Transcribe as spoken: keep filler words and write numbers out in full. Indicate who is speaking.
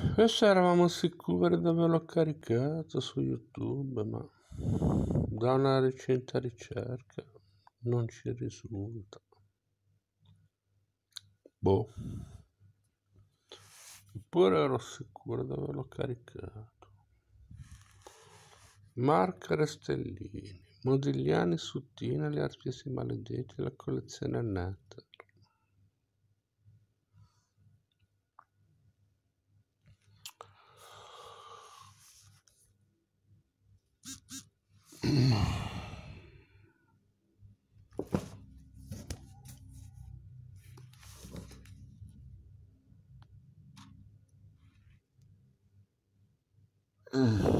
Speaker 1: Adesso eravamo sicuri di averlo caricato su YouTube, ma da una recente ricerca non ci risulta. Boh. Eppure ero sicuro di averlo caricato. Marca Restellini, Modigliani, Suttina, gli artisti maledetti, la collezione Netter. Mm.